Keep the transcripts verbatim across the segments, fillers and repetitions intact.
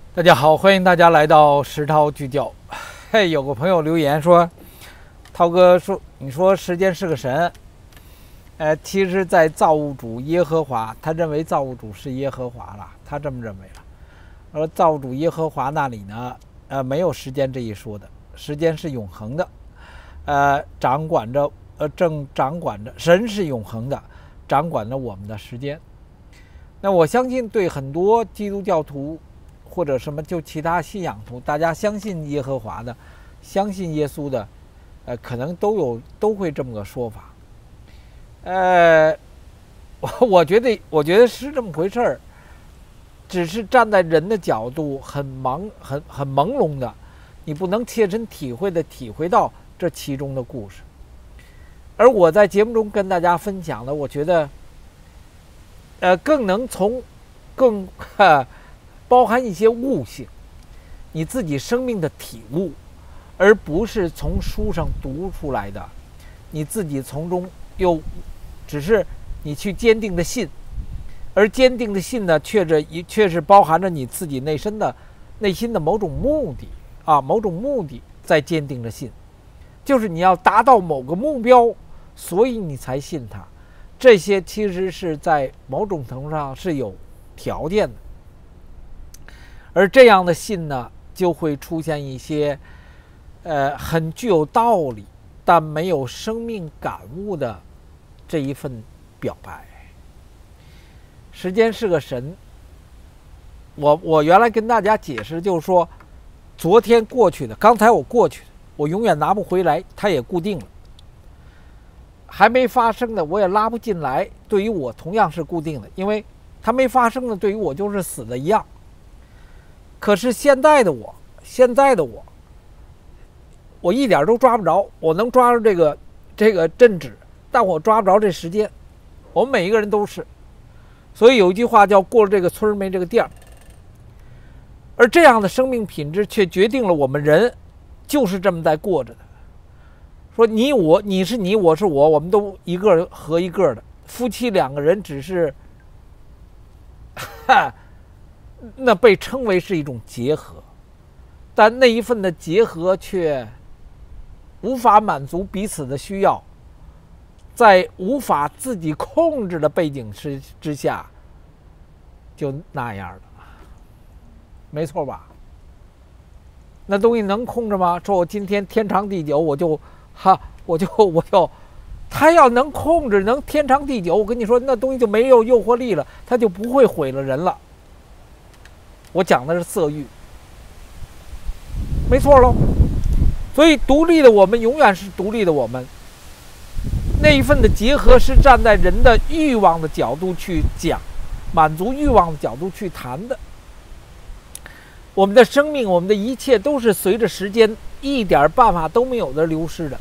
大家好，欢迎大家来到石涛聚焦。嘿，有个朋友留言说，涛哥说，你说时间是个神，呃，其实，在造物主耶和华，他认为造物主是耶和华了，他这么认为了。而造物主耶和华那里呢，呃，没有时间这一说的，时间是永恒的，呃，掌管着，呃，正掌管着，神是永恒的，掌管着我们的时间。那我相信，对很多基督教徒或者什么就其他信仰徒，大家相信耶和华的，相信耶稣的，呃，可能都有都会这么个说法。呃，我我觉得我觉得是这么回事儿，只是站在人的角度很茫很很朦胧的，你不能切身体会的体会到这其中的故事。而我在节目中跟大家分享的，我觉得，呃，更能从更哈。包含一些悟性，你自己生命的体悟，而不是从书上读出来的，你自己从中又只是你去坚定的信，而坚定的信呢，却是却是包含着你自己内心的内心的某种目的啊，某种目的在坚定着信，就是你要达到某个目标，所以你才信它。这些其实是在某种程度上是有条件的。而这样的信呢，就会出现一些，呃，很具有道理，但没有生命感悟的这一份表白。时间是个神，我我原来跟大家解释就是说，昨天过去的，刚才我过去的，我永远拿不回来，它也固定了。还没发生的，我也拉不进来，对于我同样是固定的，因为它没发生的，对于我就是死的一样。可是现在的我，现在的我，我一点都抓不着。我能抓住这个这个镇止，但我抓不着这时间。我们每一个人都是，所以有一句话叫“过了这个村没这个店”。而这样的生命品质，却决定了我们人就是这么在过着的。说你我，你是你，我是我，我们都一个合一个的。夫妻两个人只是，哈。那被称为是一种结合，但那一份的结合却无法满足彼此的需要，在无法自己控制的背景之之下，就那样了，没错吧？那东西能控制吗？说我今天天长地久，我就哈，我就我就，他要能控制，能天长地久，我跟你说，那东西就没有诱惑力了，他就不会毁了人了。我讲的是色欲，没错喽。所以独立的我们永远是独立的我们。那一份的结合是站在人的欲望的角度去讲，满足欲望的角度去谈的。我们的生命，我们的一切都是随着时间一点办法都没有的流失的，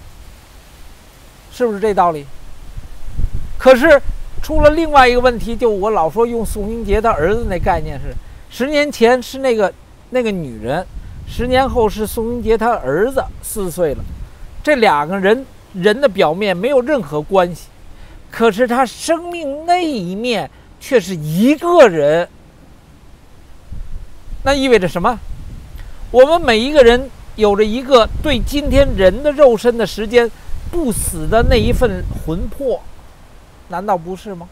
是不是这道理？可是出了另外一个问题，就我老说用宋英杰他儿子那概念是。十年前是那个那个女人，十年后是宋英杰他儿子四岁了，这两个人人的表面没有任何关系，可是他生命那一面却是一个人。那意味着什么？我们每一个人有着一个对今天人的肉身的时间不死的那一份魂魄，难道不是吗？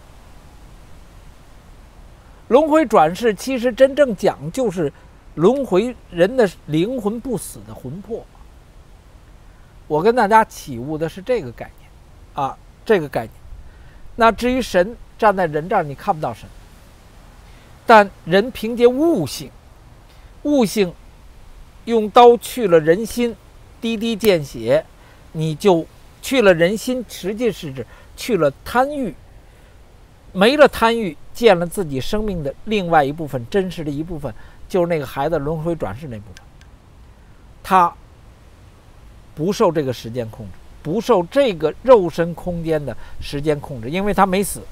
轮回转世其实真正讲就是轮回人的灵魂不死的魂魄。我跟大家起悟的是这个概念啊，这个概念。那至于神，站在人这儿你看不到神，但人凭借悟性，悟性用刀去了人心，滴滴见血，你就去了人心，实际是指去了贪欲，没了贪欲，见了自己生命的另外一部分，真实的一部分，就是那个孩子轮回转世那部分。他不受这个时间控制，不受这个肉身空间的时间控制，因为他没死，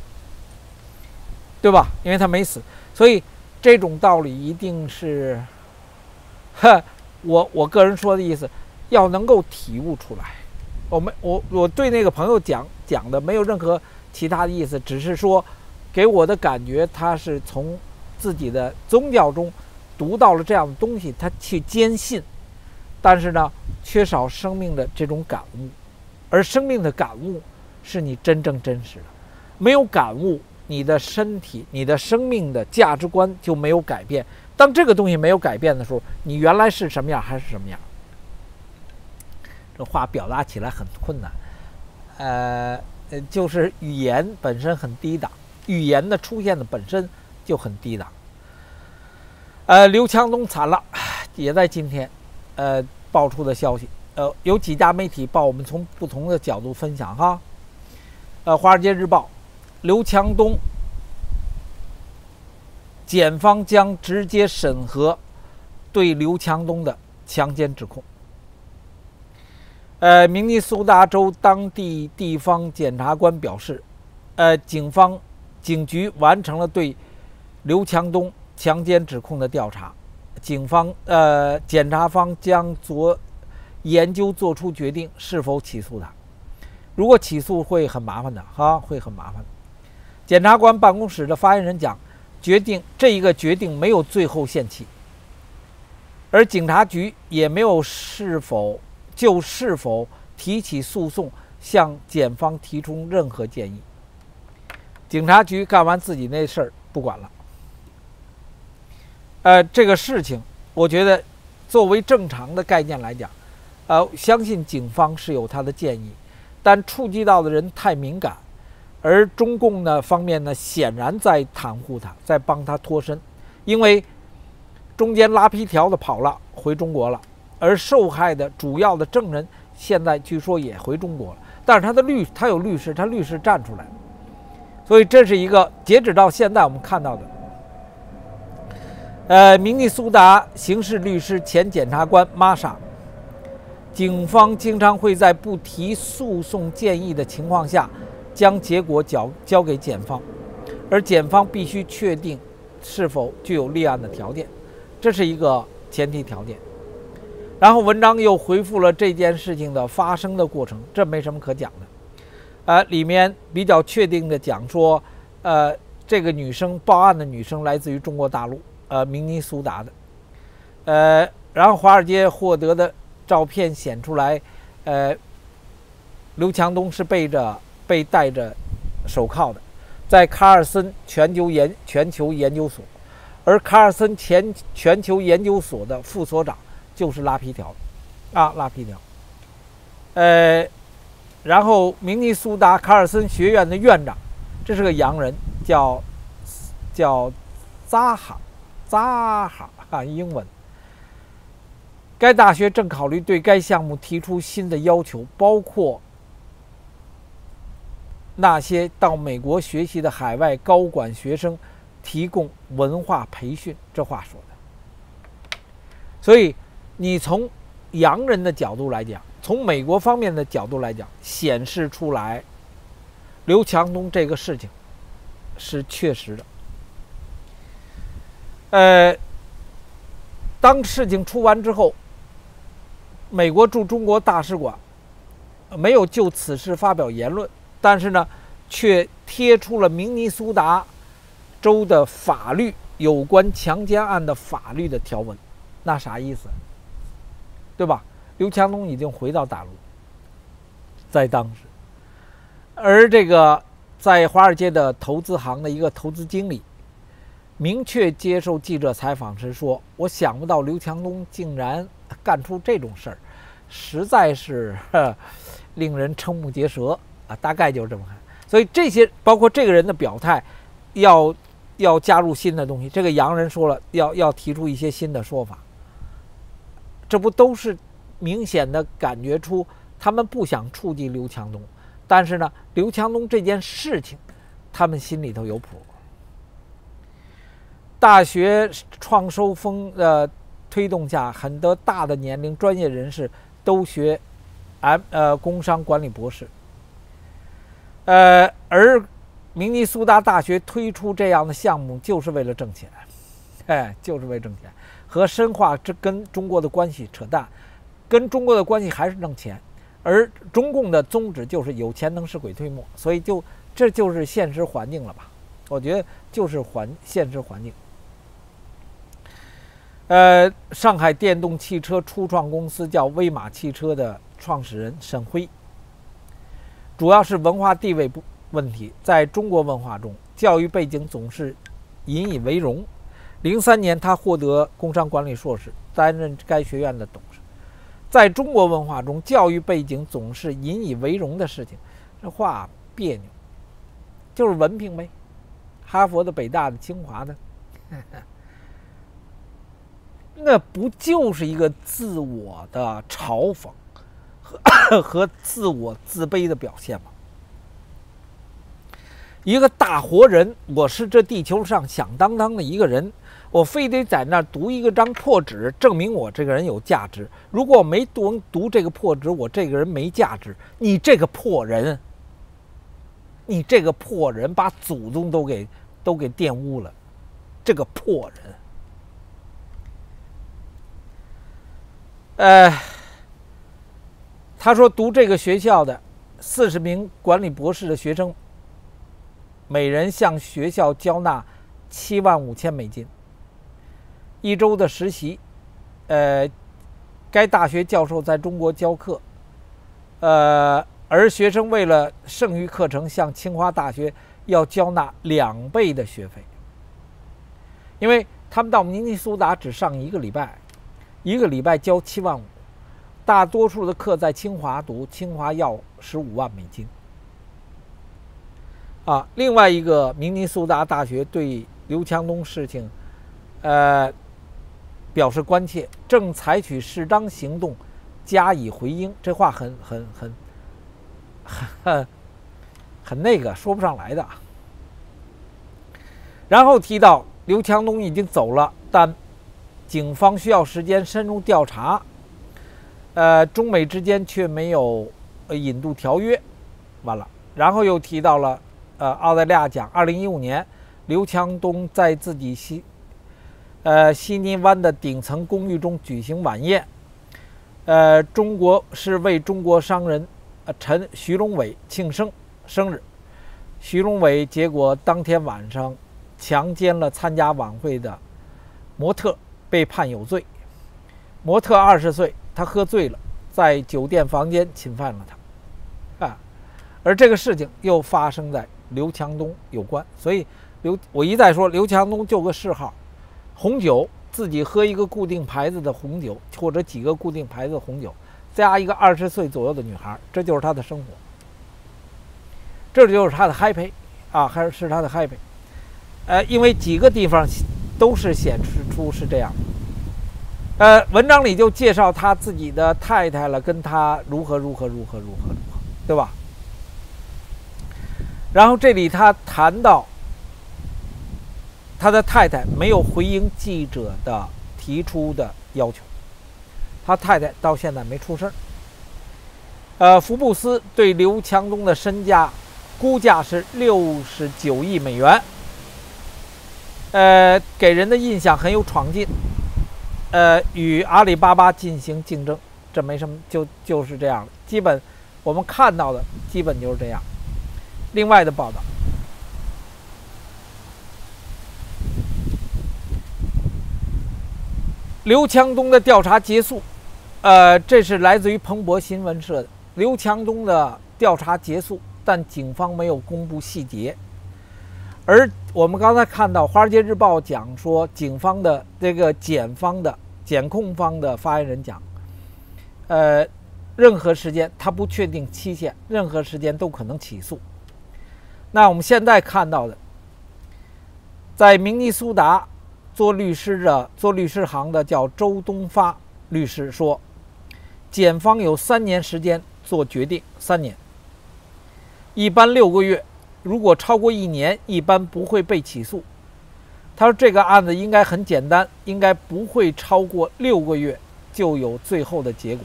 对吧？因为他没死，所以这种道理一定是，呵，我我个人说的意思，要能够体悟出来。我们我我对那个朋友讲讲的没有任何其他的意思，只是说给我的感觉他是从自己的宗教中读到了这样的东西，他去坚信，但是呢，缺少生命的这种感悟，而生命的感悟是你真正真实的。没有感悟，你的身体、你的生命的价值观就没有改变。当这个东西没有改变的时候，你原来是什么样还是什么样。这话表达起来很困难，呃，就是语言本身很低档，语言的出现的本身就很低档。呃，刘强东惨了，也在今天，呃，爆出的消息，呃，有几家媒体报，我们从不同的角度分享哈。呃，《华尔街日报》，刘强东，检方将直接审核对刘强东的强奸指控。呃，明尼苏达州当地地方检察官表示，呃，警方警局完成了对刘强东强奸指控的调查，警方呃检察方将做研究做出决定是否起诉他。如果起诉会很麻烦的哈，会很麻烦。检察官办公室的发言人讲，决定这一个决定没有最后限期，而警察局也没有是否就是否提起诉讼向检方提出任何建议。警察局干完自己那事儿不管了。呃，这个事情，我觉得作为正常的概念来讲，呃，相信警方是有他的建议，但触及到的人太敏感，而中共呢方面呢显然在袒护他，在帮他脱身，因为中间拉皮条的跑了，回中国了。而受害的主要的证人现在据说也回中国了，但是他的律他有律师，他律师站出来了，所以这是一个截止到现在我们看到的。呃，明尼苏达刑事律师前检察官玛莎，警方经常会在不提诉讼建议的情况下，将结果交交给检方，而检方必须确定是否具有立案的条件，这是一个前提条件。然后文章又回复了这件事情的发生的过程，这没什么可讲的。呃，里面比较确定的讲说，呃，这个女生报案的女生来自于中国大陆，呃，明尼苏达的。呃，然后华尔街获得的照片显出来，呃，刘强东是背着被戴着手铐的，在卡尔森全球研全球研究所，而卡尔森全全球研究所的副所长就是拉皮条，啊，拉皮条。呃，然后明尼苏达卡尔森学院的院长，这是个洋人，叫叫扎哈扎哈啊，英文。该大学正考虑对该项目提出新的要求，包括那些到美国学习的海外高管学生提供文化培训。这话说的。所以你从洋人的角度来讲，从美国方面的角度来讲，显示出来刘强东这个事情是确实的。呃，当事情出完之后，美国驻中国大使馆没有就此事发表言论，但是呢，却贴出了明尼苏达州的法律有关强奸案的法律的条文。那啥意思？对吧？刘强东已经回到大陆，在当时，而这个在华尔街的投资行的一个投资经理，明确接受记者采访时说：“我想不到刘强东竟然干出这种事儿，实在是呵令人瞠目结舌啊！”大概就是这么看。所以这些包括这个人的表态，要要加入新的东西。这个洋人说了，要要提出一些新的说法。这不都是明显的感觉出他们不想触及刘强东，但是呢，刘强东这件事情，他们心里头有谱。大学创收风的推动下，很多大的年龄专业人士都学 M 呃工商管理博士。呃，而明尼苏达大学推出这样的项目，就是为了挣钱，哎，就是为了挣钱。和深化这跟中国的关系扯淡，跟中国的关系还是挣钱，而中共的宗旨就是有钱能使鬼推磨，所以就这就是现实环境了吧？我觉得就是环现实环境。 呃，上海电动汽车初创公司叫威马汽车的创始人沈辉。主要是文化地位不问题，在中国文化中，教育背景总是引以为荣。零三年，他获得工商管理硕士，担任该学院的董事。在中国文化中，教育背景总是引以为荣的事情，这话别扭，就是文凭呗，哈佛的、北大的、清华的，那不就是一个自我的嘲讽和和自我自卑的表现吗？一个大活人，我是这地球上响当当的一个人，我非得在那儿读一个张破纸，证明我这个人有价值。如果我没读读这个破纸，我这个人没价值。你这个破人，你这个破人，把祖宗都给都给玷污了，这个破人。呃，他说读这个学校的四十名管理博士的学生，每人向学校交纳七万五千美金，一周的实习。呃，该大学教授在中国教课，呃，而学生为了剩余课程向清华大学要交纳两倍的学费，因为他们到明尼苏达只上一个礼拜，一个礼拜交七万五，大多数的课在清华读，清华要十五万美金。啊，另外一个明尼苏达大学对刘强东事情，呃，表示关切，正采取适当行动加以回应。这话很很很很很那个说不上来的。然后提到刘强东已经走了，但警方需要时间深入调查。呃，中美之间却没有引渡条约，完了。然后又提到了。呃，澳大利亚讲，二零一五年，刘强东在自己西，呃悉尼湾的顶层公寓中举行晚宴，呃，中国是为中国商人，呃陈徐荣伟庆生生日，徐荣伟结果当天晚上强奸了参加晚会的模特，被判有罪。模特二十岁，他喝醉了，在酒店房间侵犯了他，啊，而这个事情又发生在刘强东有关，所以刘我一再说刘强东就个嗜好，红酒自己喝一个固定牌子的红酒，或者几个固定牌子的红酒，加一个二十岁左右的女孩，这就是他的生活，这就是他的 happy 啊，还是他的 happy。呃，因为几个地方都是显示出是这样。呃，文章里就介绍他自己的太太了，跟他如何如何如何如何如何，对吧？然后这里他谈到他的太太没有回应记者的提出的要求，他太太到现在没出声。呃，福布斯对刘强东的身价估价是六十九亿美元，呃，给人的印象很有闯劲，呃，与阿里巴巴进行竞争，这没什么，就就是这样了。基本我们看到的基本就是这样。另外的报道，刘强东的调查结束，呃，这是来自于彭博新闻社的。刘强东的调查结束，但警方没有公布细节。而我们刚才看到《华尔街日报》讲说，警方的这个检方的检控方的发言人讲，呃，任何时间他不确定期限，任何时间都可能起诉。那我们现在看到的，在明尼苏达做律师的做律师行的叫周东发律师说，检方有三年时间做决定，三年，一般六个月，如果超过一年，一般不会被起诉。他说这个案子应该很简单，应该不会超过六个月就有最后的结果。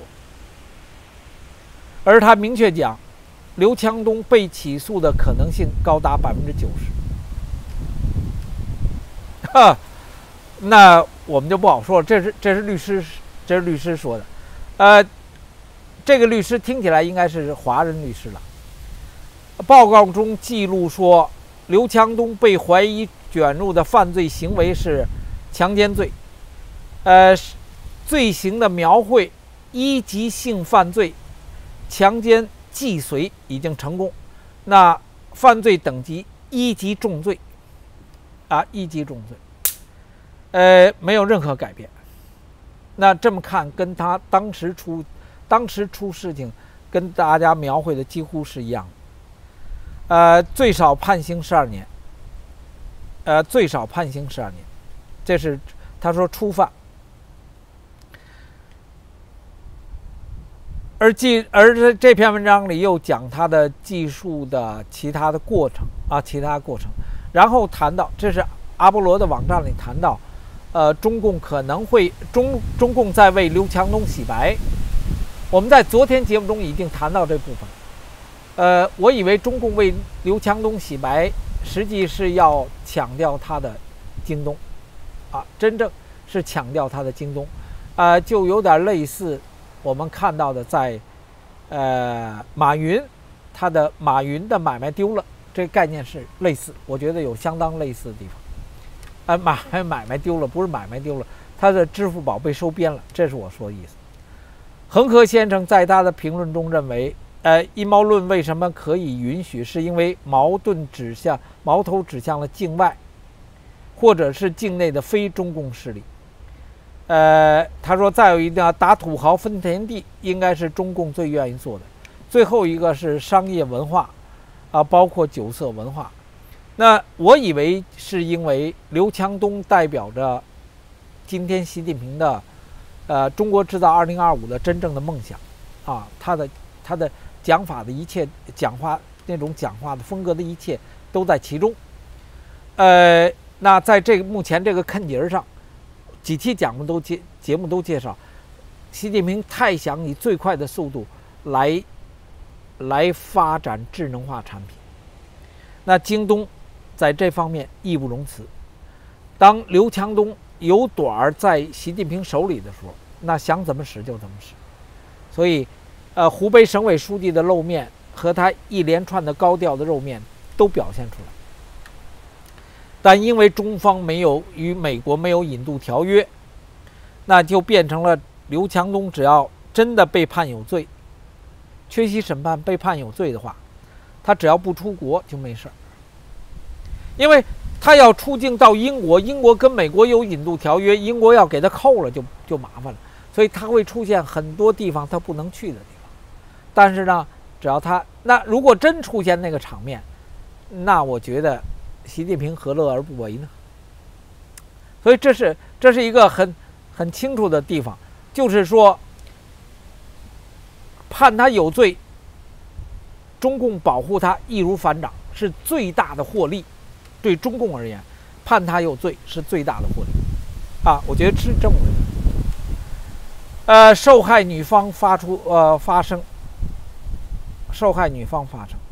而他明确讲，刘强东被起诉的可能性高达百分之九十。哈，那我们就不好说了，这是这是律师，这是律师说的。呃，这个律师听起来应该是华人律师了。报告中记录说，刘强东被怀疑卷入的犯罪行为是强奸罪， 呃，罪行的描绘，一级性犯罪，强奸既遂已经成功，那犯罪等级一级重罪，啊，一级重罪，呃，没有任何改变。那这么看，跟他当时出，当时出事情，跟大家描绘的几乎是一样的。呃，最少判刑十二年。呃，最少判刑十二年，这是他说初犯。而记而这这篇文章里又讲他的技术的其他的过程啊，其他过程，然后谈到这是阿波罗的网站里谈到，呃，中共可能会中中共在为刘强东洗白。我们在昨天节目中已经谈到这部分。呃，我以为中共为刘强东洗白，实际是要强调他的京东，啊，真正是强调他的京东，呃，就有点类似我们看到的在，呃，马云，他的马云的买卖丢了，这个概念是类似，我觉得有相当类似的地方。呃，买买卖丢了，不是买卖丢了，他的支付宝被收编了，这是我说的意思。恒河先生在他的评论中认为，呃，阴谋论为什么可以允许？是因为矛盾指向矛头指向了境外，或者是境内的非中共势力。呃，他说，再有一定要打土豪分田地，应该是中共最愿意做的。最后一个是商业文化，啊，包括酒色文化。那我以为是因为刘强东代表着今天习近平的，呃，中国制造二零二五的真正的梦想，啊，他的他的。讲法的一切，讲话那种讲话的风格的一切都在其中。呃，那在这个目前这个坎节上，几期讲目都节节目都介绍，习近平太想以最快的速度来来发展智能化产品。那京东在这方面义不容辞。当刘强东有短儿在习近平手里的时候，那想怎么使就怎么使。所以。呃，湖北省委书记的露面和他一连串的高调的露面都表现出来，但因为中方没有与美国没有引渡条约，那就变成了刘强东只要真的被判有罪，缺席审判被判有罪的话，他只要不出国就没事儿，因为他要出境到英国，英国跟美国有引渡条约，英国要给他扣了就就麻烦了，所以他会出现很多地方他不能去的地方。但是呢，只要他那如果真出现那个场面，那我觉得习近平何乐而不为呢？所以这是这是一个很很清楚的地方，就是说判他有罪，中共保护他易如反掌，是最大的获利。对中共而言，判他有罪是最大的获利啊！我觉得是这么回事。呃，受害女方发出呃发声。受害女方发声。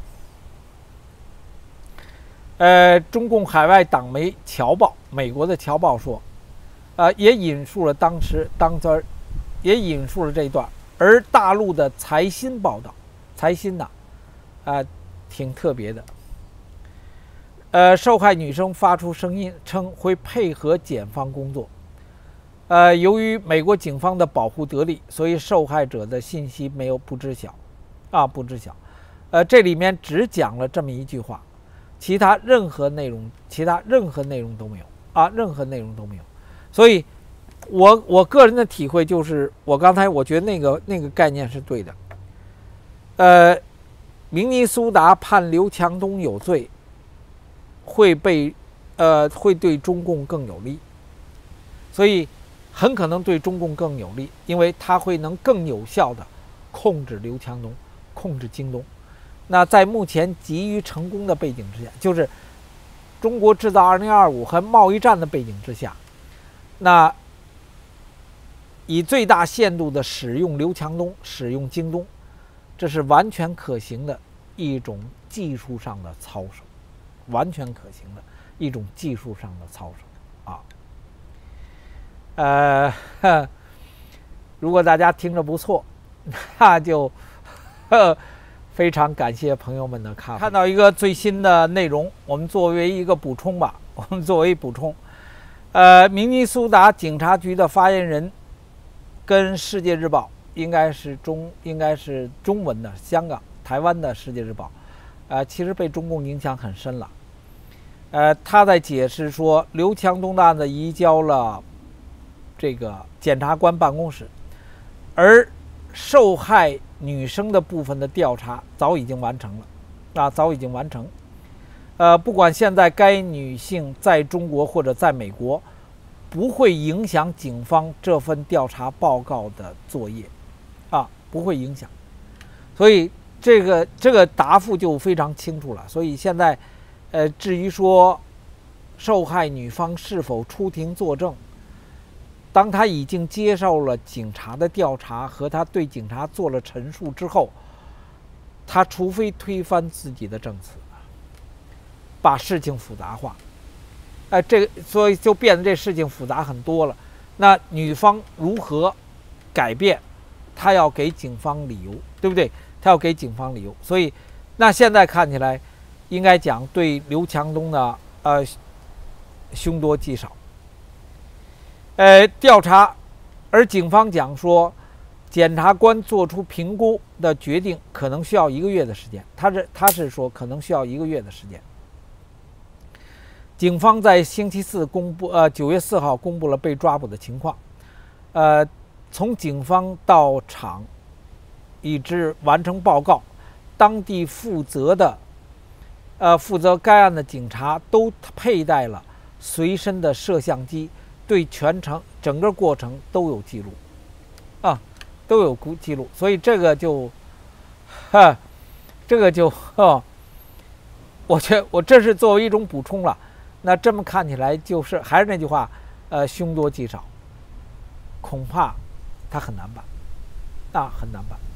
呃，中共海外党媒《侨报》，美国的《侨报》说，呃，也引述了当时当时，也引述了这一段。而大陆的财新报道，财新呐，啊、呃，挺特别的。呃，受害女生发出声音称会配合检方工作。呃，由于美国警方的保护得力，所以受害者的信息没有不知晓。啊，不知晓，呃，这里面只讲了这么一句话，其他任何内容，其他任何内容都没有啊，任何内容都没有。所以我我个人的体会就是，我刚才我觉得那个那个概念是对的。呃，明尼苏达判刘强东有罪，会被呃会对中共更有利，所以很可能对中共更有利，因为它会能更有效的控制刘强东。控制京东，那在目前急于成功的背景之下，就是中国制造二零二五和贸易战的背景之下，那以最大限度的使用刘强东、使用京东，这是完全可行的一种技术上的操守，完全可行的一种技术上的操守啊。呃，如果大家听着不错，那就。非常感谢朋友们的看法。看到一个最新的内容，我们作为一个补充吧，我们作为补充， 呃，明尼苏达警察局的发言人跟《世界日报》应该是中应该是中文的，香港、台湾的《世界日报》，呃，其实被中共影响很深了。呃，他在解释说，刘强东的案子移交了这个检察官办公室，而受害女生的部分的调查早已经完成了，啊，早已经完成。呃，不管现在该女性在中国或者在美国，不会影响警方这份调查报告的作业，啊，不会影响。所以这个这个答复就非常清楚了。所以现在，呃，至于说受害女方是否出庭作证，当她已经接受了警察的调查和她对警察做了陈述之后，她除非推翻自己的证词，把事情复杂化，哎、呃，这个所以就变得这事情复杂很多了。那女方如何改变？她要给警方理由，对不对？她要给警方理由。所以，那现在看起来，应该讲对刘强东的呃凶多吉少。呃，调查，而警方讲说，检察官做出评估的决定可能需要一个月的时间。他是他是说可能需要一个月的时间。警方在星期四公布，呃，九月四号公布了被抓捕的情况。呃，从警方到场，以至完成报告，当地负责的，呃，负责该案的警察都佩戴了随身的摄像机，对全程整个过程都有记录，啊，都有记录。所以这个就，哈，这个就，哦，我觉我这是作为一种补充了。那这么看起来，就是还是那句话，呃，凶多吉少，恐怕他很难办，啊，很难办。